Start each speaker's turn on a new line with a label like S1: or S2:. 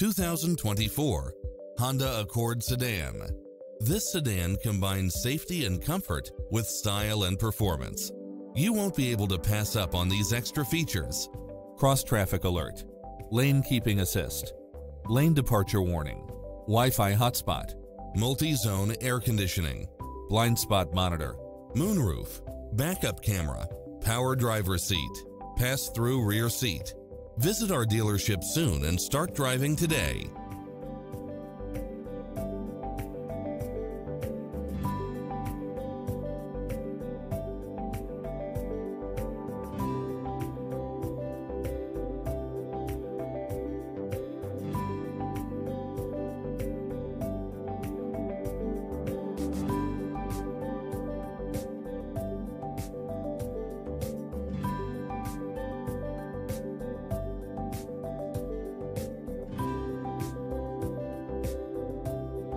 S1: 2024 Honda Accord Sedan. This sedan combines safety and comfort with style and performance. You won't be able to pass up on these extra features: cross-traffic alert, lane keeping assist, lane departure warning, Wi-Fi hotspot, multi-zone air conditioning, blind spot monitor, moonroof, backup camera, power driver seat, pass-through rear seat. Visit our dealership soon and start driving today.